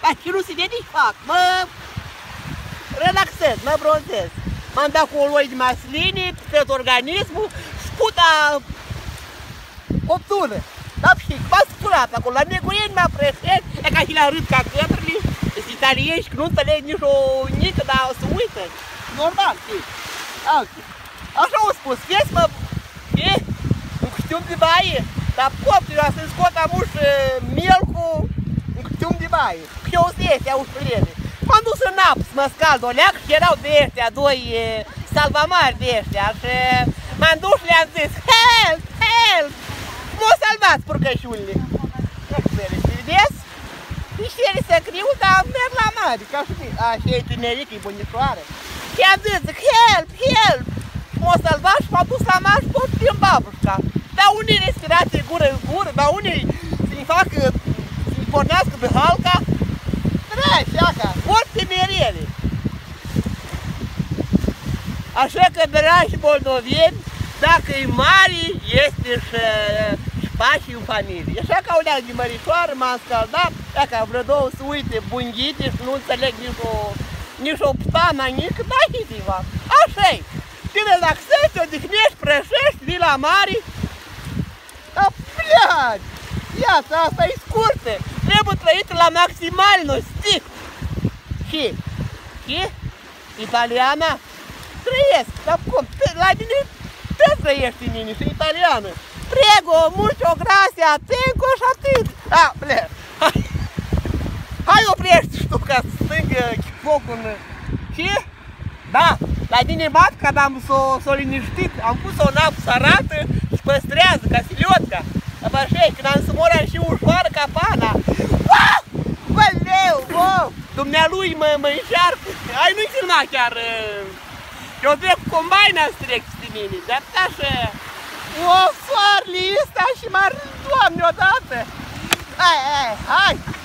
Ca și nu se vede fac, mă relaxez, mă bronzez. M-am dat cu oloi de masline, tot organismul, sputa coptură. Da, și m-a scurat acolo, la negurieni m-a preșet, e ca și la râd ca cătrăli, sunt italieni că nu înțeleg nici o nică, dar o să uită. Normal, știi? Așa au spus, vezi mă, ce? Un costium de baie, dar coptul, eu să-mi scot amuș mielcul, un costium de baie, cu eu să iese, au ușurele. M-am dus în apă să mă scald o leac și erau de ăștia, doi salvamari de ăștia și m-am dus și le-am zis, help, help! M-au salvat purcășurile. Vedeți? Nici ele se criu, dar merg la mare, ca și mine. Și e tinerică, e bunișoară. Și am zis, help, help! M-au salvat și m-au dus la mare și pot prin babușca. Dar unii respirație gură în gură, dar unii să-i facă, să-i pornească pe halca. Dragi, așa, ori temerele. Așa că, dragi moldoveni, dacă e mare, este și pași în familie. Așa că o leac de mărișoară, m-am scaldat, dacă vreo două să uite bunghite și nu înțeleg nici o ptana, nici, da, hiziva. Așa-i. Te relaxezi, te odihnești, prășești, vii la mare. Dar, pleaci! Viața asta e scurtă. Trebuie trăită la maximal, nu stic. Și? Italiana? Trăiesc, dar cum? La mine te trăiești în mine, și italiană. Prego, mucho gracia, tengo și atât. Plec. Hai oprești și tu ca să stângă focul. Și? Da, la mine matca, dar s-o liniștit. Am pus-o în apă să arată și păstrează, ca siliotca. Dar așa e, când am să mor și ușoară ca pana. Băleu, dumnealui mă înșarcă. Hai, nu-i filma chiar. Eu trec cu combaina să trec de mine, dar așa. O, soarele ăsta și m-a râs, Doamne, odată. Hai.